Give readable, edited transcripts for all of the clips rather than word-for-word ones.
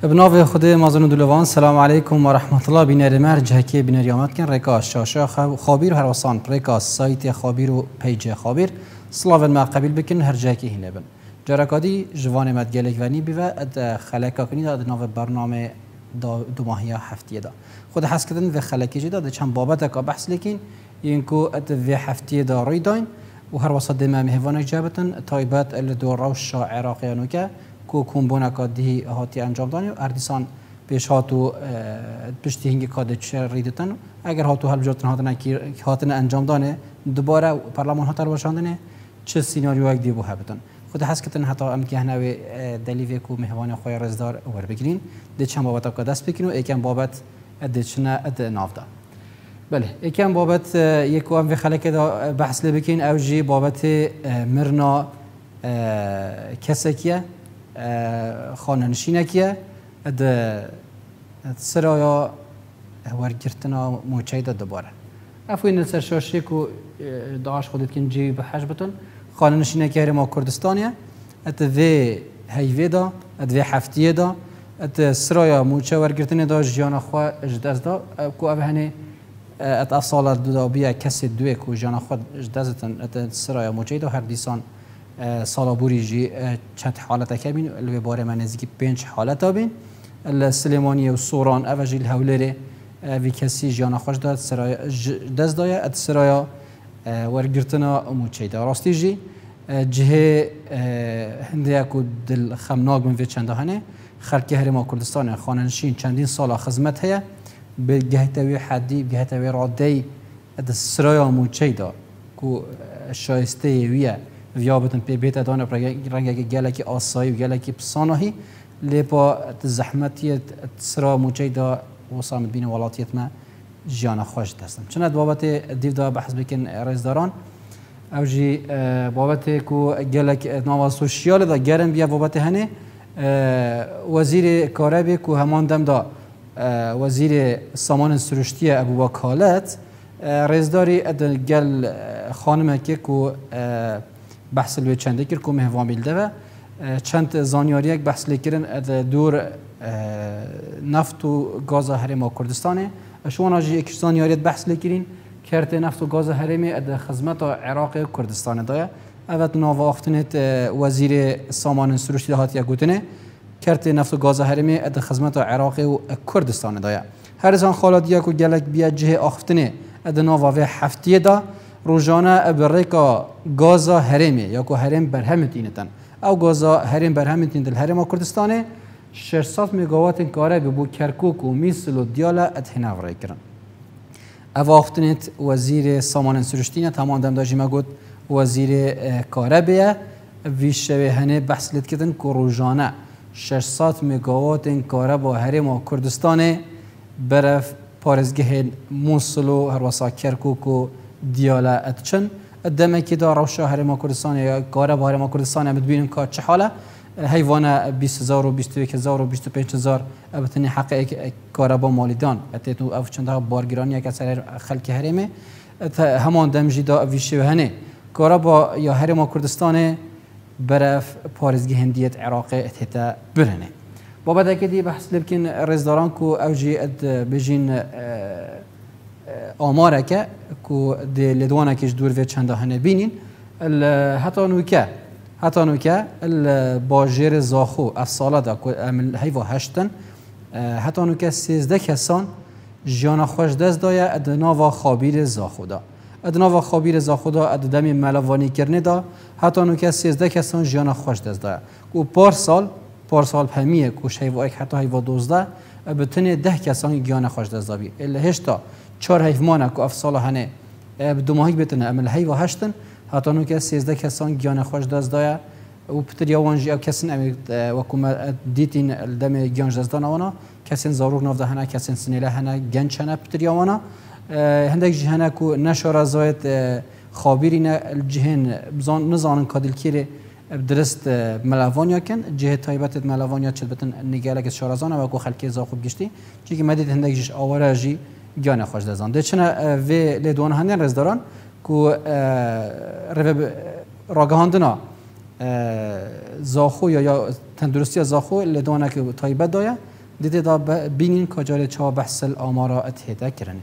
بناو خدا مازن دلوان سلام علیکم و رحمت الله بینر مرج هکی بینر یامت کن رکاس شاشه خابیر هر وسان رکاس سایت خابیر و پیج خابیر سلاون ما قبیل بکن هر جاکی هینه بن جرکادی جوان مدگلک ونی بیو اد خلکا کنی داد ناو برنامه دو ماهیه هفتیه دا خود حس کردن و خلکی جدا ده چند بابت کا بحث لیکن اینکو اد و هفتیه دا ریداین و هر وسط دم مهوانک جابتن تایبات ال دو روش عراقیانو که کو کمبونا کادی هاتی انجام دانی و اردیسان پیش هاتو پشتی هنگی کاد چه ریدتن اگر هاتو حل جاتن هاتن انجام دانه دوباره پارلمان هاتر باشاندنه چه سیناریو یک دیبو هبتن خود حس کتن حتی ام که هنوی دلیوی کو مهوان خوی رزدار ور بگیرین ده چند بابت کا دست بکنو یکم بابت اد چنه اد نافدا بله یکم بابت یکو ام خلک دا بحث لبکین او جی بابت مرنا کسکیه خانه نشینکیه اد سرایا ورگرتنا موچه دوباره افوین السرشاشی کو داعش خودت کن جی به حجبتون خانه نشینکیه ما کردستانیه اد وی هیوی دا اد وی هفتیه دا اد سرایا موچه ورگرتنه دا جیانا خوا اجداز دا کو او هنه اد افصال دا بیا کسی دوی کو جیانا خوا اجدازتن اد سرایا موچه دا هر دیسان سالابوری جی چند حالت کبین الوی باره من نزدیک 5 حالت بین السلیمانی و سوران اوجی الهولره وی کسی جانا خوش داد سرای دست دایا اد سرایا ورگرتنا موچه دا راستی جی جه هنده کو دل خمناگ من وی چنده هنه خلق هرما کردستان خاننشین چندین سال خدمت هیا به گهتوی حدی گهتوی رادی اد سرایا موچه دا کو شایسته ویه ویابتن پی بیت دانه رنگ گلکی آسایی و گلکی پسانهی لیپا زحمتی سرا موچه دا وصامت بین ولاتیت ما جیانا خوش دستم چند بابت دیو دا بحث بکن رزداران او جی بابت کو گلک نوا سوشیال دا گرم بیا بابت هنه وزیر کاربی کو همان دم دا وزیر سامان سروشتی ابو وکالت رزداری گل خانم که کو بحث لوی چنده کر کوم هوام بیلده و چند زانیاری یک بحث لیکرن دور نفت و گاز هرم کردستانه شما ناجی یک زانیاری بحث لیکرین کرت نفت و گاز هرمی اد خدمت عراق کردستان دایا اوت نواختنت وزیر سامان سروشتی دهات یا گوتنه کرت نفت و گاز هرمی اد خدمت عراق و کردستان دایا هر زان خالدیا کو گلک بیا جه آختنه اد نواوی هفتیه دا روزانه برای گازا هرمی یا کو هرم برهمت اینتن او گازا هرم برهمت این دل هرم کردستانه 600 مگاوات کاره بو کرکوک و میسل و دیالا اتهنا ورای کرن اواختنت وزیر سامان سروشتینه تمام دم داجی مگود وزیر کاره بیا ویشوه هنه بحث لد کردن که روزانه 600 مگاوات کاره با هرم کردستانه برف پارزگه موسل و هر وسا کرکوک و دیالا اتچن دم کی دار روشا هرما کردستان یا کار با هرما کردستان هم ببینیم که چه حاله حیوان 20000 و 21000 و 25000 البته حق کار با مالیدان اتتو اف چند بارگیرانی که سر خلک هرمه همان دم جدا ویشه هنه کار با یا هرما کردستان برف پارزگی هندیت عراق اتتا برهنه بابا دکدی بحث لبکن رزداران کو اوجی اد بجین آماره که کو دلدوانه کش دور و چنده هنه بینین حتی نوکه باجر زاخو افساله دا که عمل هیوا هشتن حتی نوکه 13 کسان جیانا خوش دست دایا ادناوا خابیر زاخو دا ادناوا خابیر زاخو دا اددمی ملوانی کرنه دا حتی نوکه 13 کسان جیانا خوش دست دایا کو پارسال همیه کوش هیوا یک حتی هیوا 12 بتنه 10 کسان جیانا خوش دست دابی الا هشتا 4 حیوانه که افسال هنه دو ماهی بتنه عمل هیوا هشتن حتی نو که 13 کسان گیان خوش دست دایا و پتر وانجی او کسین امی وکوم دیتین دم گیان دست دانا وانا کسین ضرور نافده هنه کسین سنیله هنه گنج هنه پتر وانا هندک جهنه کو نشار زایت خابرین الجهن نزانن کادل کیره درست ملوانیا کن جهت تایبت ملوانیا چه بتن نگاله که شارزانه و کو خلک زاخوب گشتی چی که مدید هندک جش آوارجی گیان خوش دزان ده چنه و لیدوان هنن رزداران کو زاخو یا تندرستی زاخو لیدوانه که تایبت دایا دیده دا بینین کجای چا بحث آمارا اتهده کرنه.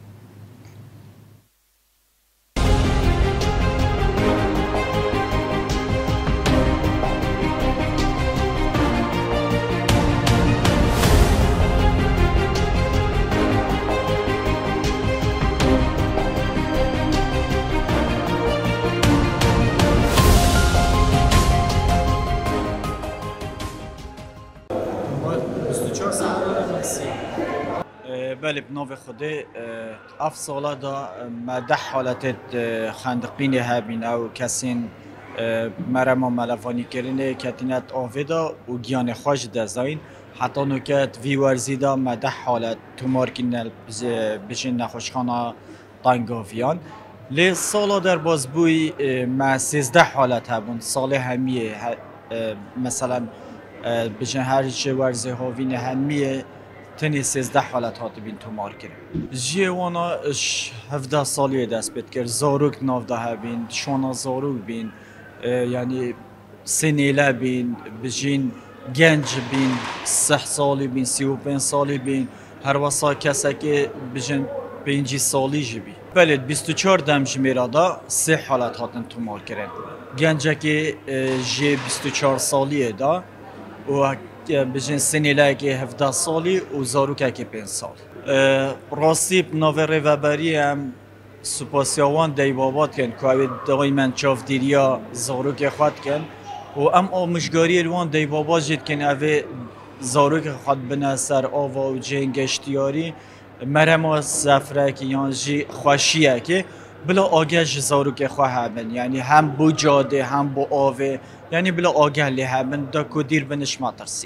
بله بناو خوده اف سالا دا مده حالت خندقین هبین او کسین مرما ملفانی کرنه کتینت آویدا و گیان خوش دزاین حتی نکت وی ورزی دا مده حالت تو مارکین بشین نخوشخانه تنگاویان لی سالا در بازبوی ما 13 حالت هبون سال همیه مثلا بشین هر چه ورزی هاوین همیه تنی 13 حالت هات بین تو مارکر جیوانا 17 سالی دست بید کرد زاروک ناو ده بین شونا زاروک بین یعنی سنیله بین بجین گنج بین 6 سالی بین 35 سالی بین هر واسا کسی که بجین 5 سالی جی بی بله 24 دم جمیرا دا 3 حالت هاتن تو مارکرن گنجه که جی 24 سالیه دا و بجن سنیله که 17 سالی و زاروکه که 5 سال راستی نوه روبری هم سپاسیاوان دیوابات کن که اوی دقای من چاف دیریا زاروک خود کن و ام آمشگاری الوان دیوابات جد کن اوی زاروک خود بنا سر آوا و جنگ اشتیاری مرم سفره که یان جی خوشیه که بلا آگه زاروک خواه هبن یعنی هم بو جاده هم بو آوه یعنی بلا آگه لی هبن دا کدیر بنش ما ترسی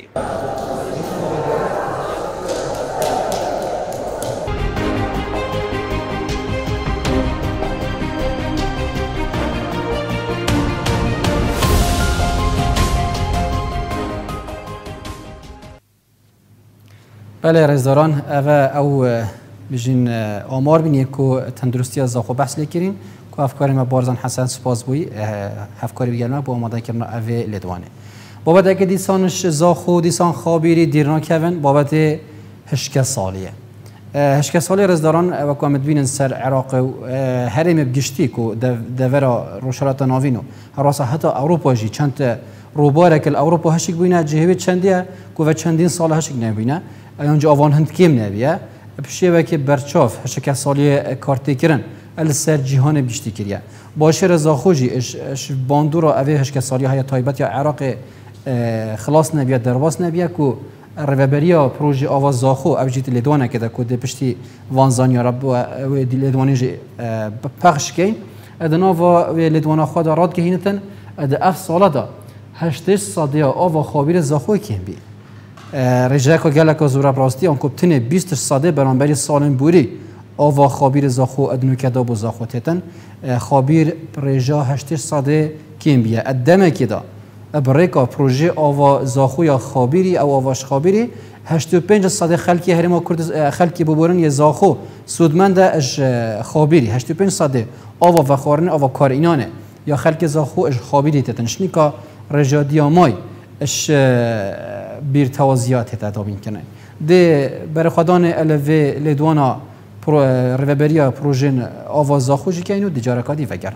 بله رزداران او بجین آمار بینی که تندرستی از زاخو بحث لیکرین که افکاری ما بارزان حسن سپاس بوی افکاری بگرمه با آماده کردن اوه لیدوانه بابت اگه دیسانش زاخو دیسان خابیری دیرنا کون بابت هشکه سالیه هشکه سالی رزداران و که آمد بینن سر عراق و هرم بگشتی که دورا روشارات ناوینو هر واسه حتی اروپا جی چند روباره که اروپا هشک بینه جهوی چندیه که و چندین سال هشک نبینه اینجا آوان هند کم نبیه بشه و که برچاف هشکه سالی کارتی کرن ال سر جهان بیشتری کریه باشه رضا خوجی اش باندورا اوه هشکه سالی های تایبت یا عراق خلاص نبیه درواز نبیه که روبریا پروژه آواز زاخو اوجیت لیدوانه که کد پشتی وانزانیا رب و لیدوانی پخش کن ادنا و لیدوانا خود راد که هینتن اد اف ساله دا هشتش صادیا آوا خابیر زاخو کن بی رجاک و گلک زورا براستی آن کبتنه 20 ساده برانبری سالن بوری آوا خابیر زاخو ادنو کدا بو زاخو تیتن خابیر رجا هشتش ساده کن بیه ادمه کدا بريكا بروجي آوا زاخو یا خابیری او آواش خابیری 85 صد خلکی هرما کرد خلکی ببرن یه زاخو سودمند اش خابیری 85 صد آوا و خارن آوا کارینانه یا خلک زاخو اش خابیری تتنشنی که رجادیامای اش بیر توازیات تدابین کنه ده بر خدان الوی لدوانا روبریا پروژن آوا زاخو جی که اینو دیجارکادی وگر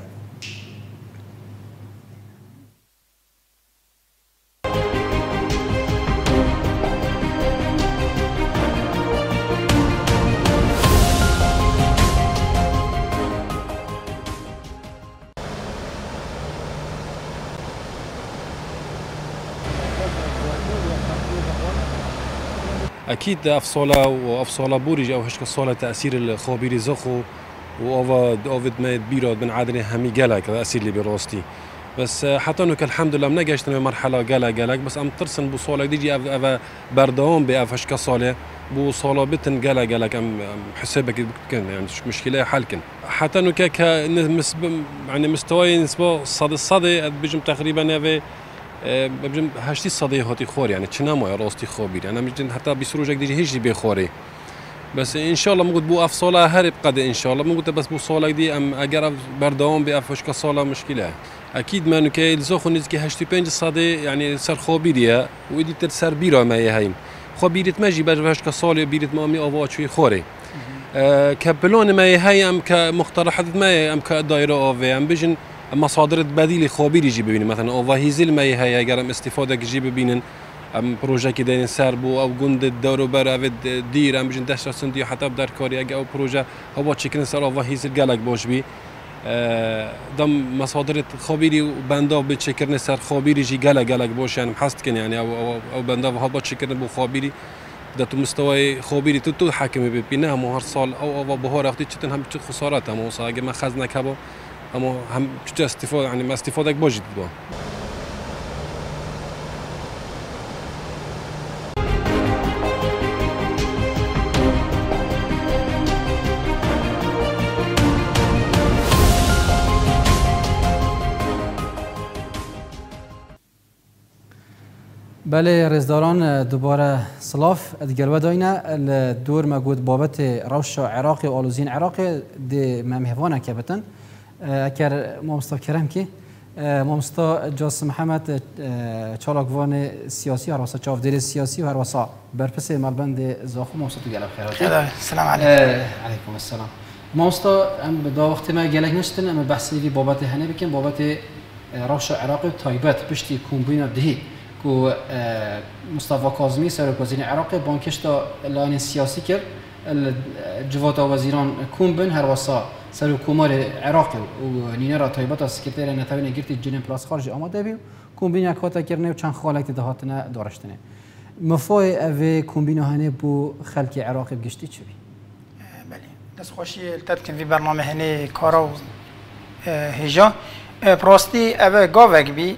أكيد أفصلة وأفصلة بورج أو هشك صالة تأثير الخابير زخو وأوفد ما يدبيره بن عادنا همي جالك تأثير اللي براستي بس حتى إنه الحمد لله منجشت من مرحلة جالك بس أم ترسن بصالة ديجي أف بردوام بأف هشك صالة بصالة بتن جالك أم حسابك كان يعني مشكلة حالكن حتى إنه يعني مستوى نسبة صدى بيجم تقريبا أف بجم هشتی صدای هاتی خور يعني چنامه راستی خابیر أنا مجد حتى بسروجك ديجي هيجي بخوري بس إن شاء الله مقول بو أفصالة هرب قد إن شاء الله مقول بس بو صالة دي أم أجر بردوام بأفش كصالة مشكلة أكيد ما نكيل زخو نزكي هشتي بنج صدى يعني سر خابيرية ودي تسر بيرا ما يهين خو بیرت ماجی بجوهش که سال بیرت ما می آواز شوی خوره كبلون ما هي ام كمقترحات ما ام كدائره اوفي ام بيجن مصادر بديل خبير يجي ببينن مثلا اوفا هيزل ما هي اگر ام استفاده يجي ببينن ام بروجه كي داين سربو او گوند الدور برا دير ام بيجن دشت سندي حتى بدار كاري اگر او بروجه هو تشكن سر اوفا هيزل قالك باش بي دم مصادر خبيري وبندا بتشكرن سر خبيري يجي قالك باش يعني محستكن يعني او بندا هو بتشكرن بو خبيري ده تو مستوى خبيري تو حاكم ببينها مهر صال او بهار اختي چتن هم چت خسارات هم وصا اگه ما خزنه کبا اما هم چت استفاده يعني ما استفاده باجید با بله رزداران دوباره سلاف ادگلوه داینه دور مگود بابت روش عراقی و آلوزین عراقی دی ممهوانه که بتن اگر مامستا کرم که مامستا جاس محمد چالاکوان سیاسی هر واسه چاودیر سیاسی و هر واسه برپس ملبند زاخو مامستا تو گلو خیراتی السلام علیکم علیکم السلام مامستا ام دا وقتی ما گلک نشتن ام بحثی بابت هنه بکن بابت روش عراقی تایبت پشتی کومبینا دهی کو مصطفى کاظمی سرکوزین عراقی بانکش تا لاین سیاسی کرد جوات وزیران کومبن هر وسا سرکومار عراقی و نینه را تایبات سکرتر نتوین گرتی جنین پلاس خارج آماده بیو کومبین یک هاتا کرنه و چند خالک دهاتنه دارشتنه مفای اوه کومبین هنه بو خلک عراقی بگشتی چی بی؟ بله دست خوشی التدکن في برنامه هنه کارا و هجا پراستی اوه گاوک بی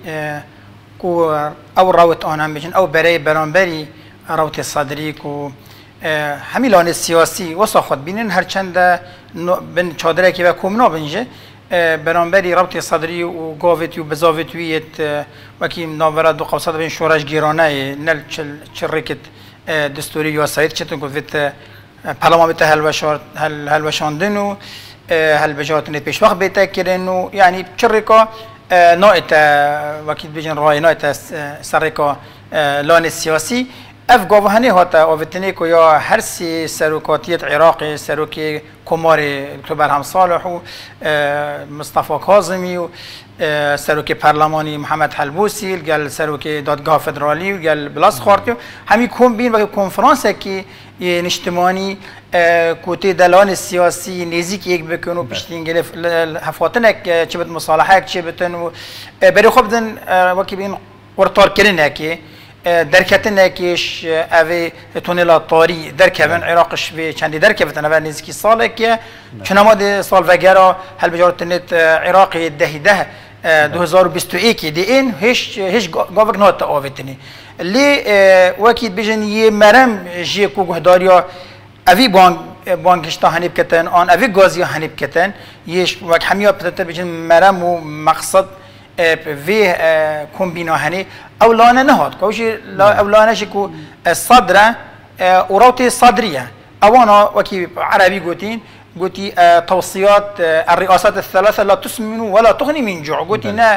او روت آنم بشن او برای برانبری روت صدری کو همیلان السیاسی واسه خود بینن هرچند بن چادره که و کومنا بنجه برانبری روت صدری و گاوتی و بزاوتویت وکی ناورد و قوسات بین شورش گیرانه نل چرکت دستوری یا سعید چتون گفت پارلمان بته هلوشاندن و هلبجاتن پیش وقت بیت کردن و یعنی چرکا نایت وقتی بیشتر رای نایت سرکا لان سیاسی افغان هنی هات آوتنی که یا هر سی سرکاتیت عراقی سرکی کمار دکتر هم صالح و مصطفى کاظمی و سرکی پارلمانی محمد حلبوسی گل سرکی دادگاه فدرالی و گل بلاس خارتی همی کم بین و کنفرانس که نشتمانی کوتی دلان سیاسی نزدیک یک بکن و پشتین گرف هفاتنک چه بت مصالحه چه بتن و برای خوب دن وکی بین ورطار کردن که درکتن کهش اوه تونلا طاری درکبن عراقش به چندی درکبتن اوه نزدیکی ساله که چنماد سال وگرا هل بجارت نت عراقی ده 2021 دی این هیچ گاوک نات آوتنی لی وکید بیشن یه مرم جی کو گهداریا اوی بانکشتا هنیب کتن آن اوی گازی هنیب کتن یش وقت همیا پتر بیشن مرم و مقصد في كومبينو هني أولانا نهاد كوشي أولانا شكو الصدرة وروتي صدرية أوانا وكي عربي قوتي توصيات الرئاسات الثلاثة لا تسمن ولا تغني من جوع قوتي نا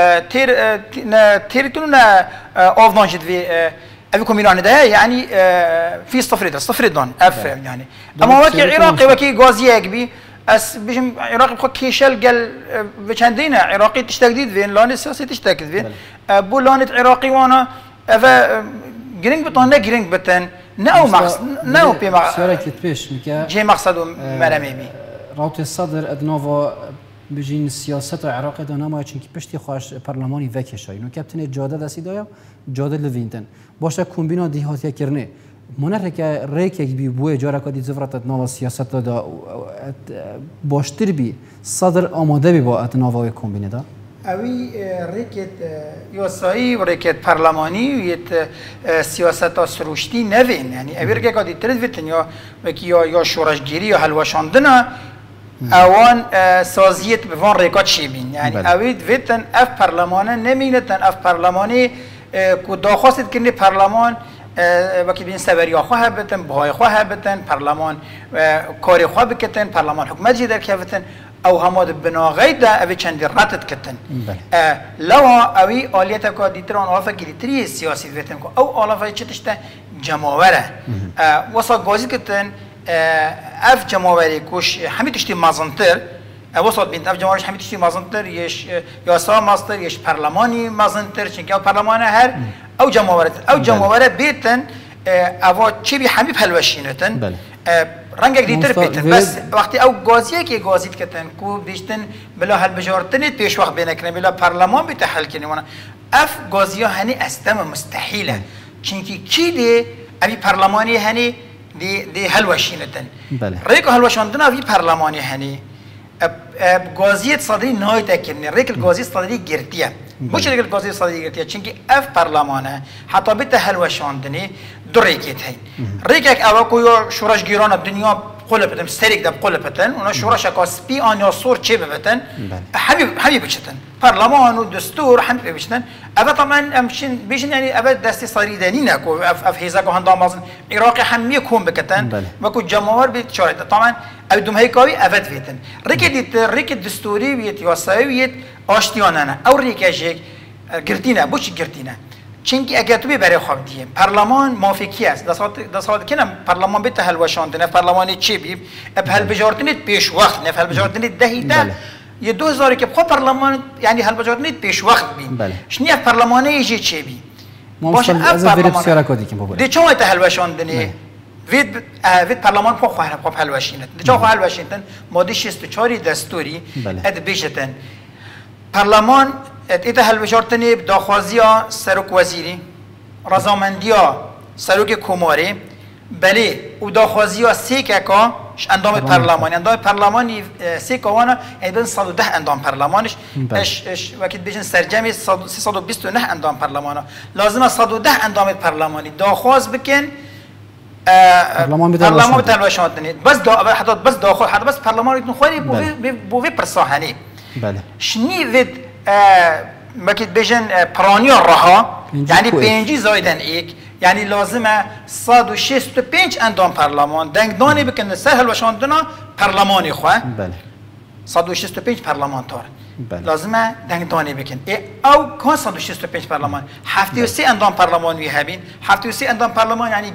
تير كنا أوفنانجد في أبي كومبينو هني ده يعني في صفر دون أف يعني أما وكي عراقي وكي غازية كبي اس بيجم عراقي بخو كيشل قال بچندينا عراقي تشتاقديد فين لان السياسي تشتاقد فين بو لانت عراقي وانا افا جرينج بتون لا جرينج بتن ناو مقصد ناو بي سورك تبيش مكا جي مقصد مرامي بي راوت الصدر ادنوفا بجين السياسه العراقيه دانا ما چنكي پشتي خوش برلماني وکشای نو کاپتن جاده دسیدایا جاده لوینتن باشه کومبینا دیهاتیا کرنه منر که ریک یک بی بوی جارا کدی زفرت نوا سیاست دا باشتر بی صدر آماده بی با اتناوای کومبینه دا اوی ریکت یاسایی و ریکت پارلمانی یت سیاست سروشتی نوین یعنی اوی ریکت کدی ترد ویتن یا شورشگیری یا حلوشاندنا اوان سازیت به وان ریکات چی بین یعنی اوی ویتن اف پارلمانه نمینتن اف پارلمانی که داخواست کنی پارلمان وقتی بین سواریا خواه بتن بهای خواه بتن پارلمان کاری خواه بکتن پارلمان حکومت جدر که بتن او هماد بناغی دا اوی چندی راتت کتن لو اوی آلیت که دیتران آلافه که دیتری سیاسی ویتن که او آلافه چه تشته جماوره وصا گازی کتن اف جماوری کش همی تشتی مازنتر وصلت بين اف جمهورش همه تشتی مازنتر يش ياسا ماستر يش برلماني مازنتر چنکه او برلمان هر او جمهورت بیتن اوا چی بی همه پلوشینتن رنگ دیتر بیتن بس وقتی او گازیه که گازیت کتن کو بیشتن بلا حل بجارتنیت پیش وقت بینکنه بلا برلمان بیت حل کنه اف گازیا هنی استم مستحیله چنکی کی دی ابی برلمانی هنی دی حلوشینتن ریکو حلوشاندن ابی برلمانی هنی گازیت صدری نهایت اکنی ریکل گازی صدری گرتیه بوش ریکل گازی صدری گرتیه چونکه اف پارلمانه حتی بیت حلوشاندنی دو ریکیت هین ریکک اوا کویا شورش گیران دنیا قلبتن استریک دب قلبتن اونا شورش کاسپی آن یا سور چه ببتن حبیب بچتن پارلمان و دستور حبیب بچتن اوا طبعا امشین بیشن یعنی اوا دستی صدری دنی نکو اف هیزا کو هندام مازن عراق همیه کم بکتن و کو جمهور بیت شارد طبعا او دوم هیکاوی اوت ویتن ریک دستوری ویت یاسایی ویت آشتیانه او ریکشک گرتینه بوچی گرتینه چنکی اگر تو برای خواب دیم پارلمان موافقی است دستات کنم پارلمان بیت حلوشاندنه پارلمانی چی بیم اب حل بجارتنیت پیش وقت نه حل بجارتنیت دهیده یه 2000 که خود پارلمان یعنی حل بجارتنیت پیش وقت بیم شنیه پارلمانی یه چی بی باشه از ویرپ سیارا کدی که ببره دی چون ایت حلوشاندنه وید پارلمان خو خواه حلوشینت دی چون خواه حلوشینتن ماده 64 دستوری اد بیشتن پارلمان ایت حلوشارتنی داخوازیا سروک وزیری رضامندیا سروک کماری بله او داخوازیا سیکا اندام پارلمانی سیکا وانا ایدن 110 اندام پارلمانش اش وقتی بیشن سرجمی 329 اندام پارلمانا لازمه 110 اندام پارلمانی داخواز بکن پارلمان بتلوشاندنی بس داخل حتی بس پارلمان ایتون خوری بوی پرساهنی بله شنی وید مکید بیشن پرانیان رها یعنی پنجی زایدن ایک یعنی لازمه 165 اندام پارلمان دنگدانی بکنه سر حلوشاندنا پارلمانی خواه بله 165 پارلمان تار لازمه دنگدانی بکن او کان 165 پارلمان 73 اندام پارلمان وی هبین 73 اندام پارلمان یعنی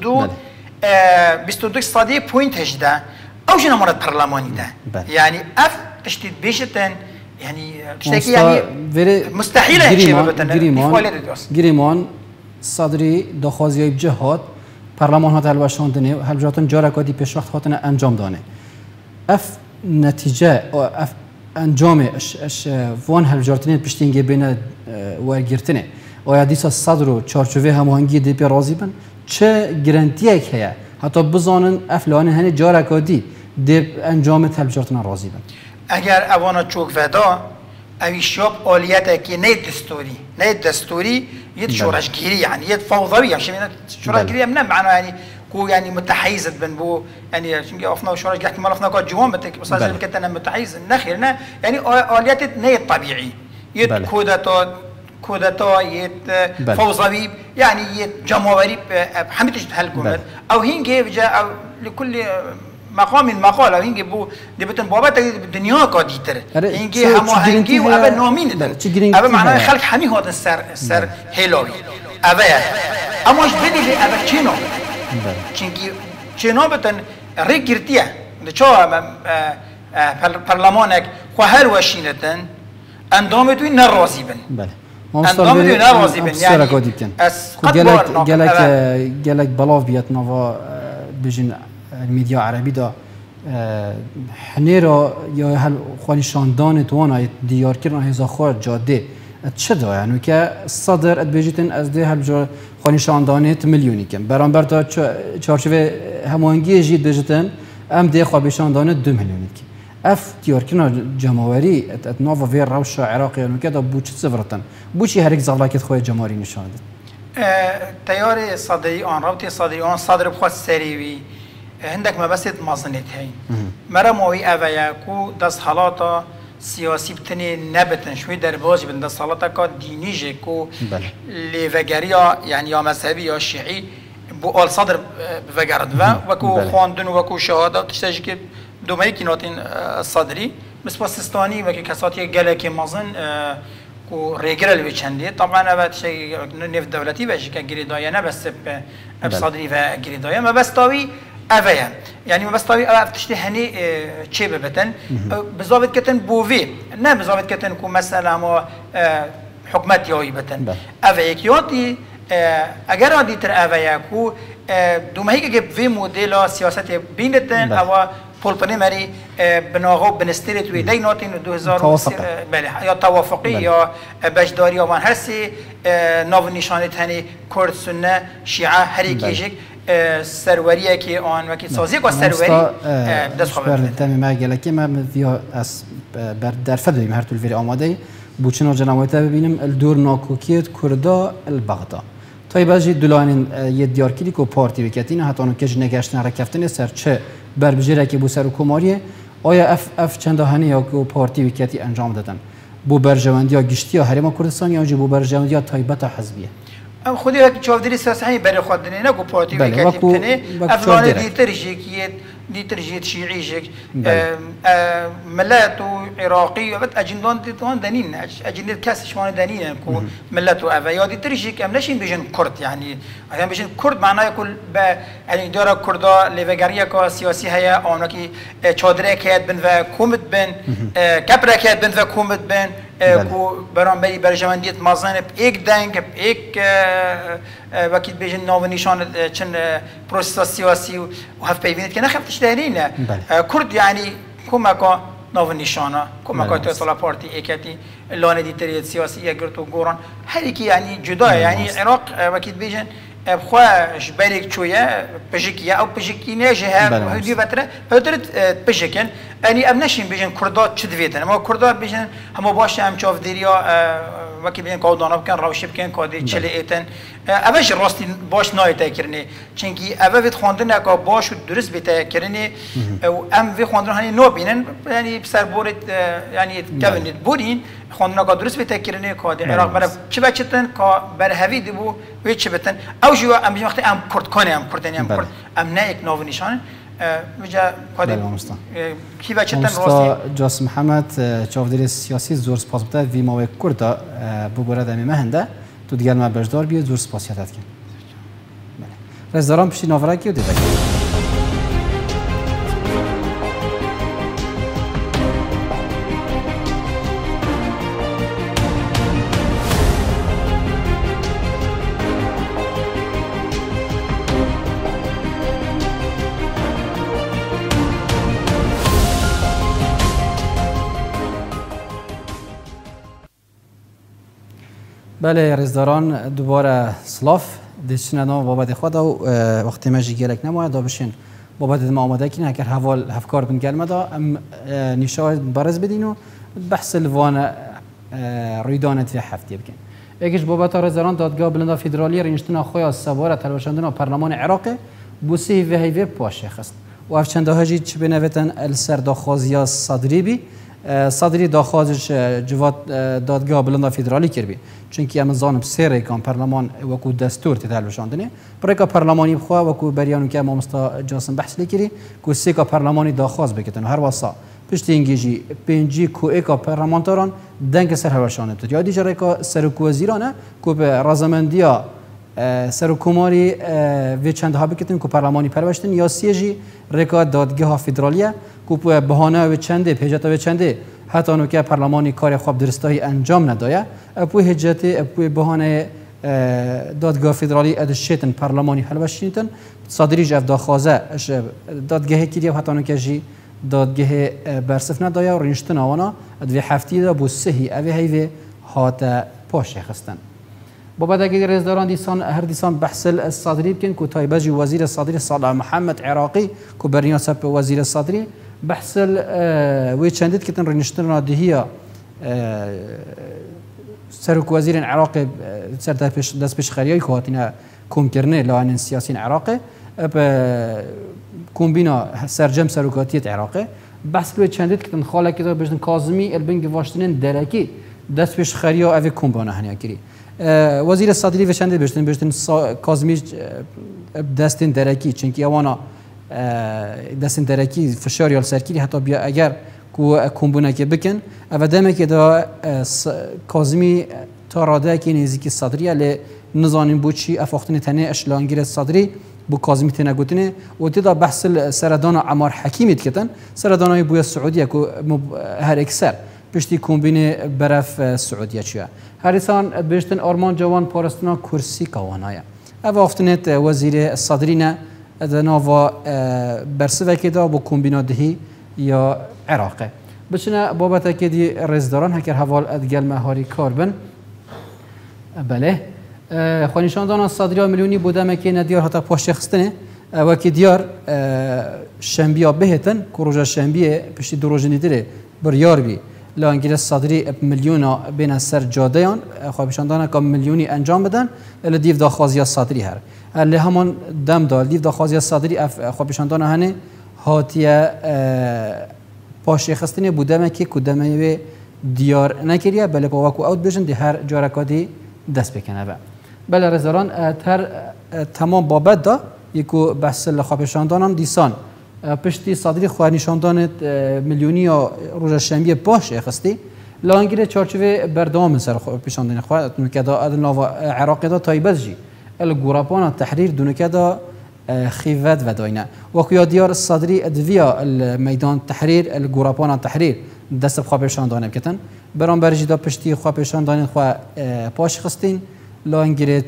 22 صدی پوینت 18 او جنا مرد پارلمانی ده یعنی اف تشتید بیشتن یعنی تشتکی یعنی مستحیله چی ببتنه گریمان صدری دخوازی جهاد پارلمان ها حلوشاندنه حلوشاندن جارکاتی پیش وقت هاتنه انجام دانه اف نتیجه اف انجام اش وان حلوشاندنه پشتینگه بین ورگرتنه آیا دیسا صدر و چارچوبه هماهنگی دی پی راضی بن چه گارانتی که حتی بزانن افلان هنی جارکاتی دی انجام حلوشاندن راضی بن اگر اوانا چوک ودا اویشاب آلیت که نه دستوری یه شورشگیری یعنی یه فوضوی هم شمینا شورشگیری هم نه معنا یعنی کو یعنی متحیزت بن بو یعنی چونکه افنا شورش گحت مال افنا که جوان بتك بس لازم كتنا متحيز نخير نه یعنی آلیت نه طبیعی یه کودتا یه فوضوی یعنی یه جمهوری همتش حل کنه او هینگه بجا او لكل مقام المقال او هنگی بو دبتن بابت دنیا کا دیتر هنگی هماهنگی و اول نامین دن اول معنای خلق همی هاتن سر هیلاوی اماش بدیلی اول چینو چونکی چینو بتن ریک گرتیه چو پارلمانک خواه وشینتن اندام توی نرازی بن اندام توی نرازی بن یعنی گلک بلاف بیت نوا بجن الميديا عربي دا حنيرا يا هل خواني شاندان توانا ديار كرنا هذا خور جاده تشدا يعني كصدر ادبيجتن از ده هل خواني شاندان مليوني كم برانبر تا چارچوبه هماهنگی جید بجتن ام ده خو شاندان 2 مليون كي اف ديار كرنا جماوري اتناف في روش عراقي يعني كده بوچ صفرتن بوچي هرك زغلاكت خو جمهوري نشاند تيار صدري ان رابطه صدري ان صدر بخوا سريوي هندك ما بس مازنيت هاي مرا موي اويا كو دس حالاتا سياسي بتني نبتن شوي درباج بن دس حالاتا كا ديني جيكو لفجريا يعني يا مذهبي يا شيعي بو ال صدر بفجرد وكو خواندن وكو شهاده تشتاجي كي دومي كينوتين الصدري مسپاسستانی و که کساتی گله که مازن کو ریگرل و چندی طبعا اول شيء نف دولتی باشه که گریدای نه بس صادری و گریدای ما بس تاوی اویا يعني ما بس تاوی افتشتی هنی چه ببتن بزابط کتن بووی نه بزابط کتن کو مثلا ما حکمت یایی بتن اویا کیاتی اگر آدی تر اویا کو دومهی که وی مدل سیاست بینتن او پولپنی مری بناغو بنستریت وی دی ناتین 2000 بله یا توافقی یا بجداری یا من هرسی ناو نشانه تنی کرد سنه شیعه هر کیجک سروریه که آن و که سازی با سروری دست خوبه تمی ما گلکی ما ویا از در فدویم هر طول ویری آماده بوچنا جنابت ببینیم الدور ناکوکیت کردا البغدا تای بعضی دلائن یه دیار کلی کو پارتی بکتین حتی آنو کج نگشتن رکفتن سر چه بربجره که بو سر حکوماریه آیا اف چند هنی یا کو پارتی بکتی انجام دادن بو برجوندی یا گشتی یا حریم کردستان یا بو برجوندی یا تایبت حزبیه خودی یک چاودری سیاسی برای خود نه کو پارتی بکتی کنه افغان دیترژیکیت دیترجیت شیعی جک ملت و عراقی و بعد اجندان دیتوان دنین اجنده کس شمان دنین کو ملت و اویا دیترجیک ام نشین بیشن کرد يعني بیشن کرد معناه کل با يعني داره کردا لیوگریه کا سیاسی هیا آنها کی چادره کهد بن و کومت بن کپره کهد بن و کومت بن کو برام بری برجمندیت مازن ایک دنگ ایک وقتی بیشن ناو نشان چند پروسس سیاسی و هفت پیوند که نخفتش دارینه کرد يعني کمکا ناو نشانه کمکا توصل پارتی ایکتی لانه دیتریت سیاسی اگرتو گوران هر کی يعني جدا يعني عراق وقتی بیشن بخواش بريك شوية بجيكيا أو بجيكينيا جهة هدي فترة فترة بجيكن أني أبنشين بيجن كردات شدفيتن ما كردات بيجن هم باش هم شاف ديريا وكي بيجن كودانا بكن روشب كن كودي چليتن أبش راستي باش ناي تاكرني چنكي أبا فيت خواندن كا باش درست بتاكرني أو أم في خواندن هني نو بينن يعني بسر بورد يعني كابنت بودين خواندن كا درست بتاكرني كودي العراق برا چه بچتن كا بر هوي دبو ويش بتن أو جو ام بيجي وقت ام كرد كاني ام كردني ام كرد ام نايك ناو نشان وجا قادم كي بچتن راسي جاس محمد چاودری سیاسی زور سپاس بده وی ماوی کرد بگوره دمی مهنده تو دیگر ما بجدار بیاد زور سپاسیت کن رزداران پشتی ناورکی و دیده بله رزداران دوباره سلاف دشتن نام بابت خود و وقتی ماجی گلک نماید دابشین بابت ما آماده کن اگر حوال هفکار بن گلمه دا ام نشاهد برز بدین و بحث الوان ریدانت و هفتی بکن یکیش بابت رزداران دادگاه بلندا فدرالی رینشتن خویا سواره تلوشاندن پارلمان عراق بوسی و هیوی پاشه خست و افچنده هاجی چه بنویتن السرداخوازیا صدری بی صدری داخوازش جواد دادگاه بلندا فدرالی کرد چونکی ام زانم سری کام پارلمان وکو دستور تدلوشاندنه برای که پارلمانی بخوا وکو بریانو که مامستا جاسم بحث لیکری کو سیکا پارلمانی داخواز بکتن هر واسا پشت انگیجی پنجی کو اکا پارلمانتاران دنگ سر هلوشانه تو یادی جره که سرک وزیرانه کو به رازمندیا سرکوماری و چند ها بکتن کو پارلمانی پروشتن یا سیجی رکا دادگاه فدرالیه کو بهانه و چنده پیجتا و چنده حتی آنو که پارلمانی کار خواب درستایی انجام نداید اپوی هجت اپوی بهانه دادگاه فدرالی ادشتن پارلمانی حلوشینتن صادریج اف داخوازه دادگاه کلیه حتی آنو که جی دادگاه برسف نداید و رینشتن آوانا ادوی هفتی دا بو سهی اوی هیوی هات پاشه خستن بابا اگر رزداران دیسان هر دیسان بحث الصادری بکن کو تایبجی وزیر الصادری صالح محمد عراقی کو برنیاس وزیر الصادری بحث وی چندت کتن رنشتن رادهیا سرک وزیر عراق سر دست پیش خریای که هاتینا کم کرنه لان سیاسی عراق کومبینا سرجم سرکاتیت عراق بحث وی چندت کتن خاله که بجن کاظمی البنگ واشتنن درکی دست پیش خریا اوی کومبانا هنیا کری وزیر الصادری و چندت بجن کاظمی دستن درکی چونکی اوانا دستن درکی فشار یا سرکیری حتی بیا اگر کو کومبونه که بکن اودامه که دا کاظمی تا راده که نزدیک صدری ل نزانیم بود چی افاختن تنه اشلانگیر صدری بو کاظمی تنه گوتنه و تدا بحث سردان عمار حکیمیت کتن سردانای بوی سعودیه کو هر اکثر پشتی کومبین برف سعودیه چیه هریسان بیشتن آرمان جوان پارستنا کرسی کوانایه او افتنت وزیر صدری نه ادناوا برسوه که دا بو کومبینا دهی یا عراقه بچنه بابت که دی رزداران هکر حوال ادگل مهاری کار بن بله خوانیشاندان صدری میلیونی بوده مکه ندیار حتی پاش خستنه و که دیار شنبیا بهتن کروجا شنبیه پشتی دروژنی داره بریار بی لانگیر صدری میلیونا بین سر جادهان خوابشاندان که میلیونی انجام بدن لدیو دا خازی صدری هر لی همون دم دال دیو دا خازی صدری خوابشاندان هنه هاتیه پاش خستنه بوده مکه کدامه دیار نکریه بله باوکو اوت بجن دی هر جارکادی دست بکنه بله رزاران تر تمام بابت دا یکو بحث لخوابشاندانم دیسان پشتی صدری خوانیشاندان میلیونی یا روز شنبه باش اخستی لانگیر چارچوبه بردام سر خوابشاندان خواه نکدا ادناوا عراق دا تایبت جی الگورابان تحریر دونکدا خیوت و داینه وکیا دیار صدری ادویا میدان تحریر الگورابان تحریر دست خوابشاندان کتن برام برجی دا پشتی خوابشاندان خواه باش خستین لانگیر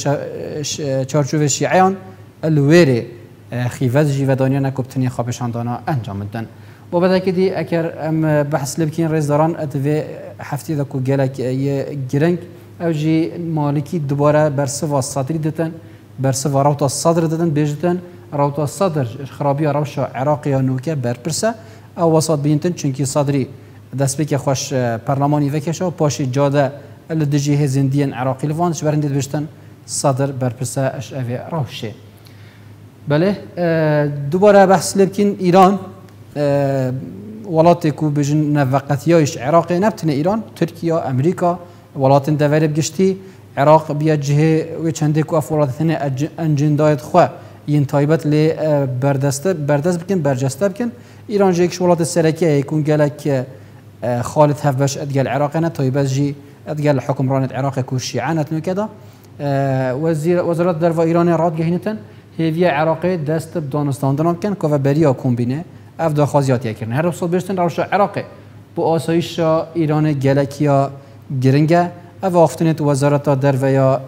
چارچوبه شیعیان الویره خیوت جیودانی نکوبتنی خوابشاندانا انجام دادن. با بعد که دی اگر ام بحث لبکین رزداران اتوی هفته دا کو گلک گرنگ او جی مالکی دوباره برسوا صدری دادن برسوا روتا صدر دادن بیجتن روتا صدر خرابی روشا عراقی نوکه برپرسه او وسط بینتن چونکی صدری دست بکی خوش پارلمانی وکشا پاش جاده الدجی هزندین عراقی لفانش برندید بیشتن صدر برپرسه اش اوی روشه. بله دوباره بحث لبکین ایران ولاتی کو بجن نوقتیایش عراق نبتنه ایران ترکیه امریکا ولات دوره بگشتی عراق بیا جهه و چنده کو افولاتنه انجندایت خو این تایبت لی بردست بکن برجسته بکن ایران جیکش ولات سرکیه یکون گلک خالد هفبش ادگل عراق نه تایبت جی ادگل حکمران عراق کو شیعانت نکدا وزارت دروا ایران راد گهینتن هیوی عراقی دست دانستان دارن کن که و بریا کومبینه اف داخوازیاتی کردن هر روز بیشتر روش عراقی با آسایش ایران گلکیا گرنگه اف آفتنت وزارت دریا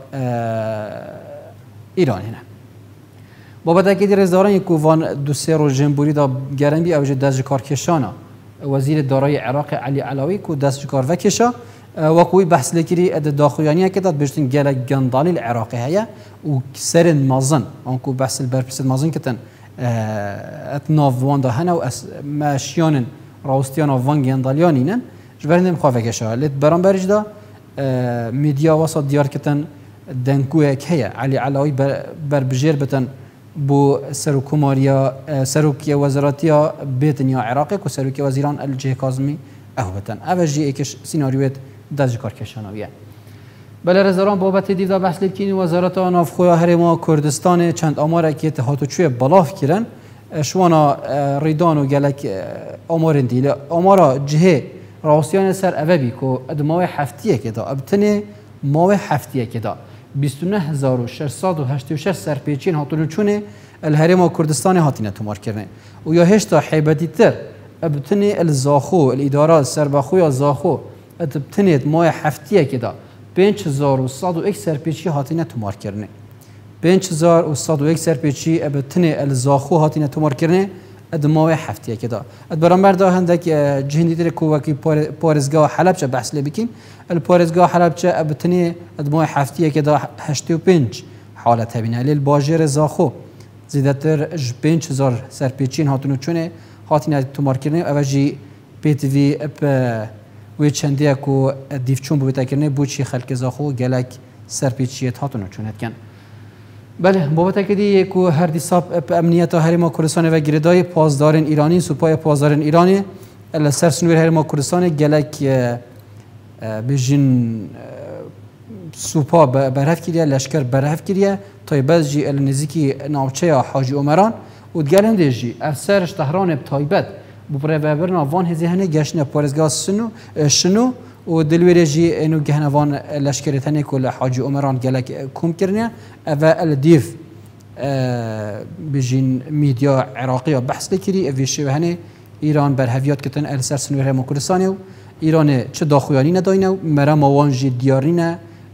ایران هنه با بعد که رزداران کووان دو سه روز جنبوری دا گرم بی اوج دست کارکشانا وزیر دارای عراق علی علاوی کو دست کار وکشا و کوی بحث لکری اد داخلیانی که داد بیشتر گلک گندالی العراقی هیا و سر مازن آنکو بحث البرپرس مازن کتن اتناف وان ده هنا و ماشیان راستیان وان گندالیانینن جبرندم خوافکشا لید برام برج دا میدیا وسط دیار کتن دنکوی که علی علاوی بربجیر بتن بو سروکماریا سروکی وزارتیا بیتنیا عراقی کو سروکی وزیران الجه کاظمی بتن اوجی ایکش سیناریویت دست کار کشانویه بله رزاران بابت دیدا بحث لکین وزارت نافخویا هرما کردستان چند آمار که اتحاد چوی بلاف کردن شوانا ریدان و گلک آمار دیله آمارا جهه راستیان سر اوبی که ادماوی هفتیه که دا ابتنه ماوی هفتیه که دا 29686 سرپیچین هاتونو چونه الهرما کردستان هاتینه تومار کردن و یا هشتا حیبتی تر ابتنه الزاخو الاداره سربخویا زاخو ابتنه ماوی هفتیه که دا 5101 سرپیچی هاتینه تومار کردن 5101 سرپیچی ابتنه الزاخو هاتینه تومار کردن ادماوی هفتیه که دا برانبر دا هندک جهندی تر کوکی پارزگاه حلب چه بحث لبکیم الپارزگاه حلب چه ابتنه ادماوی هفتیه که دا 85 حالت هبینه لیل باجر زاخو زیادتر 5000 سرپیچین هاتونو چونه هاتینه تومار کردن اوجی پیتوی و چندی کو دیفچون بوده کردن بوچی خلق زاخو گلک سرپیچیت هاتونو چونت کن بله بابت کدی کو هر دیساب امنیت هرما کردستان و گردای پاسداران ایرانی سپاه پاسداران ایرانی ال سرسنور هرما کردستان گلک بجن سپاه برهف کریه لشکر برهف کریه تایبت جی ال نزیکی ناوچه حاجی عمران و گلند جی افسرش تهران تایبت بپره برنا وان هزی هنه گشنه پارزگاه شنو و دلویره جی اینو گهنه وان لشکرتنه کل حاجی عمران گلک کم کرنه و الدیف بجین میدیا عراقی بحث لکری اویشه هنه ایران بر هویات کتن السر سنوی هرم کردستانه و ایران چه داخویانی نداینه و مرم وانجی دیارینه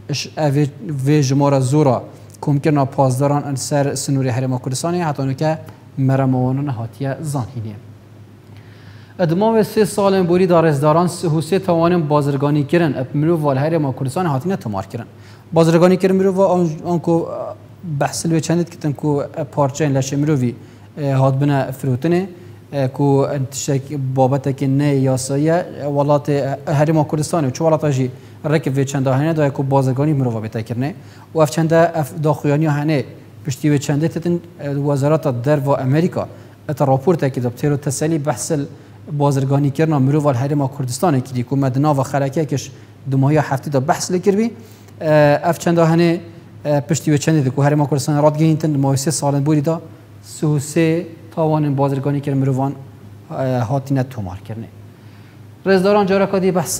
و جمارا زورا کم کرنا پاسداران السر سنوی هرم کردستانه حتی که مرم وانان هاتیه زانهینه ادمام 3 سال بوری دارزداران سه توانم بازرگانی کردن مروف وال هرم کردستان هاتینه تمار کردن بازرگانی کردن مروف آنکو بحث لوی چندت کتن کو پارچه لش مروفی هات بنا فروتنه کو انتشک بابت که نه یاسایه ولات هرم کردستان و چه ولات جی رکب و چنده هنه دای کو بازرگانی مروف بیت کردنه و اف چنده اف داخویانی هنه پشتی و چنده تتن وزارت در و امریکا ات راپورت که دکتر تسلی بحث بازرگانی کردن مروف الهرم کردستان کی کو مدنا و خلکه کش دمایا هفته دا بحث لکربی اف چنده هنه پشتی و چنده کو هرم کردستان راد گینتن ما 3 سال بوری دا سه تاوان بازرگانی کردن مروفان هاتینه تومار کردن رزداران جارا کدی بحث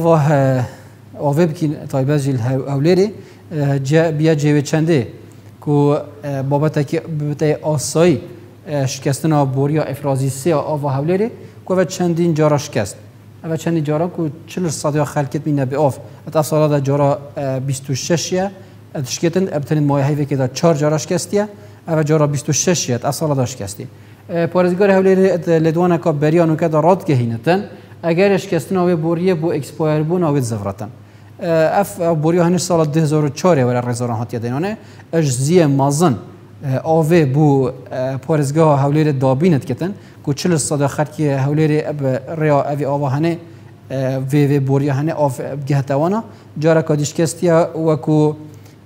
آوه بکین تایبه جیل اولیری بیا جیو چنده کو بابت که بابت آسایی شکستن بوریا افرازی سه آوا هولیری کو چندین جارا شکست و چندین جارا کو 40% خلکت مینه به آف افسالا دا جارا 26 یا شکستن ابتنین ماه هیوی که دا 4 جارا شکستیه و جارا 26 یا افسالا دا شکستی پارزگار هولیری لدوانه که بریانو که دا راد گهینتن اگر شکستن آوی بوریه بو اکسپایر بون آوی زفراتن اف بوریا هنش سال 2004 ور رزاران هاتیه دینانه اجزیه مازن آوه بو پارزگاه هولیر دابینت کتن کو 40% خرکی هولیر ریا اوی آواهنه و بوریا هنه آف گهتوانا جارا کادیش کستیا و کو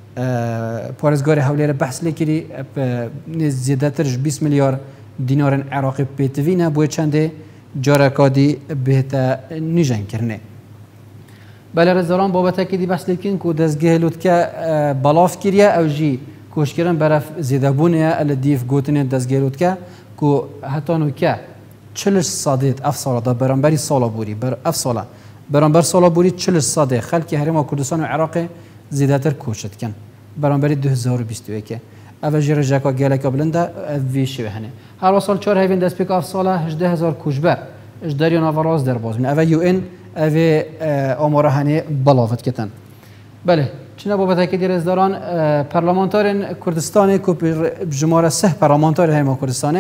پارزگاه هولیر بحث لکری زیاده ترش 20 میلیارد دینار عراقی پیتوینه بوی چنده جارا کادی بهتا نیجن کرنه بله رزداران بابت که دی بحث لکن کو دزگه لود که بلاف کریه او جی کوشکران برف زیاده بونه الدیف گوتنه دزگیرود که کو حتی نو که 40 صادیت افسالا دا برانبری سالا بوری بر افسالا برانبر سالا بوری 40 صادی خلکی هرم کردستان و عراق زیاده تر کوشت کن برانبری 2021 اول جیر جاکا گلکا بلنده ویشی بهنه هر سال 4 هیوین دست پیک افسالا 18000 کوشبر اجداریان آوراز در باز من اول یو ان اوی آماره هنه بلاوت کتن بله چنین بابت که دیرزداران پارلمانتارن کردستان کو جمهور سه پارلمانتار هرم کردستان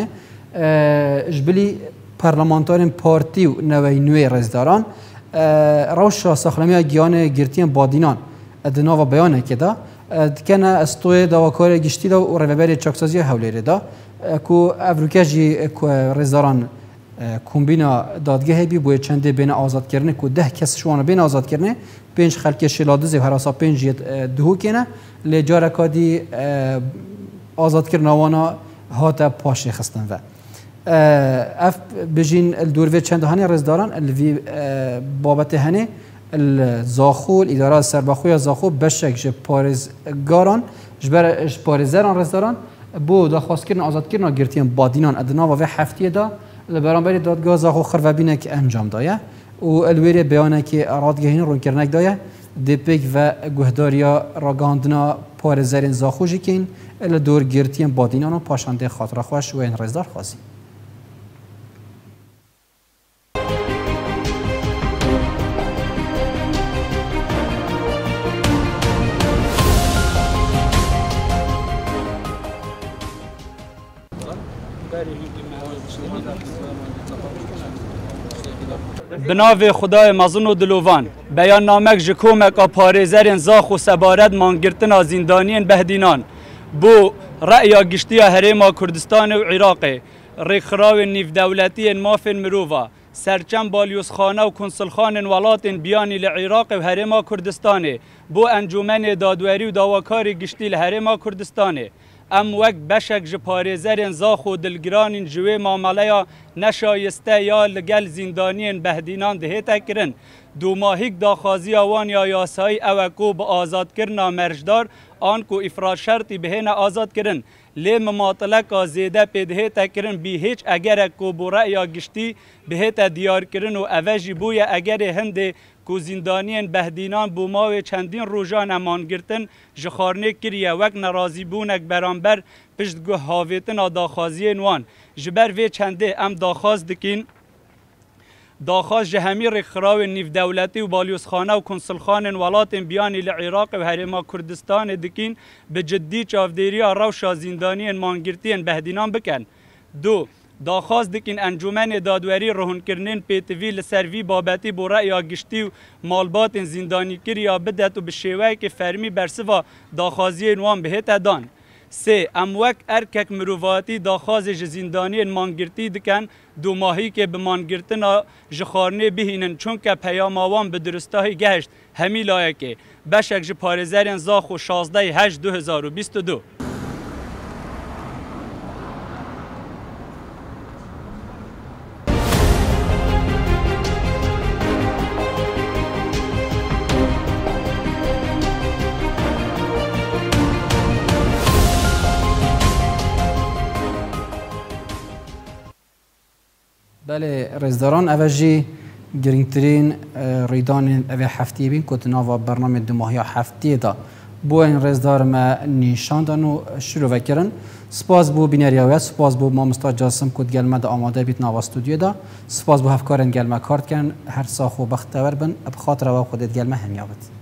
جبلی پارلمانتارن پارتی و نوی نوی رزداران روش ساخلمی گیان گرتین بادینان ادنا و بیان که دا کنه استوی داوکار گشتی دا و روبر چاکسازی حولی دا کو افریقایی رزداران کومبینا دادگاه بی بوی چنده بین آزاد کردن کو 10 کس شوانه بین آزاد کردن 5 خلک شلادز و هراسا 5 دهو کنه لجار کادی آزاد کردن وانا هات پاشه خستن و اف بجین الدور و چند هنی رزداران الوی بابت هنی الزاخو الاداره سربخوی زاخو بشک ج پارزگاران جبر پارزران رزداران بو دخواست کردن آزاد کردن گرتین بادینان ادنا و هفته دا برانبری دادگاه زاخو خرفبینه که انجام دایه و الویره بیانه که ارادگاهین رون کرنک دایه دیپک و گهداریا راگاندنا پارزرین زاخو جکین ال دور گرتین بادینان و پاشنده خاطر خوش و این رزدار خاصی بناو خدای مزن و دلوان بیان نامک جکومک پارێزەرên زاخ و سەبارەت مانگرتنا زیندانیên بەهدینان بۆ رەیا گشتیya herêma Kurdistanê û Iraqê rêxiraوên nîvdewletiyên mafên mirova serçem balyozxane û konsulxanên welatên biyanî li Iraqê û herêma Kurdistanê بۆ encûmenê dadwerî û dawakarê giştî li herêma Kurdistanê em wek beşek ji parêzerên zax û dilgiranên ji wê mameleya neşayiste ya li gel zîndaniyên behdînan dihête kirin dûmahîk daxwaziya wan ya yasayî ew e ku bi azadkirina merjdar an ku îfrat şertî bihêne azad kirin لی مماطلک زیده پیده تکرن بی هیچ اگر کو بوره یا گشتی بهت دیار کرن و اوجی بوی اگر هند کو زندانین بهدینان بوماوی چندین روزان مانگرتن جخارنه کریه وک نرازی بونک برانبر پشتگو هاویتن داخوازی نوان جبر وی چنده ام داخواز دکین داخواز جهمی رخراو نیف دولتی و بالیوسخانه و کنسلخان ولات بیانی لعراق و هرما کردستان دکین به جدی چافدیری روشا زندانی مانگرتی بهدینان بکن. دو داخواست دکین انجمن دادوری رهون کردن پیتوی لسروی بابتی برای یا گشتی و مالبات زندانی کری یا بدت و به شیوه که فرمی برسوا داخوازی نوان بهت دان. سه اموک ارکک مروواتی داخواز زندانی مانگرتی دکن دو ماهی که به مانگرتنا جخارنه بهینن چون که پیام آوان به درستای گشت همی لایکه بشک جپارزرین زاخ و 16/8/2022. بله رزداران اوجی گرینگترین ریدان اوه هفتی بین که ناوا برنامه دو ماهی هفتی دا بو این رزدار ما نیشاندن و شروع وکرن سپاس بو بینریاویت سپاس بو مامستا جاسم کد گلمه دا آماده بیت ناوا استودیو دا سپاس بو هفکارن گلمه کارت کن هر ساخو بختور بن بخاطر و خودت گلمه همیابت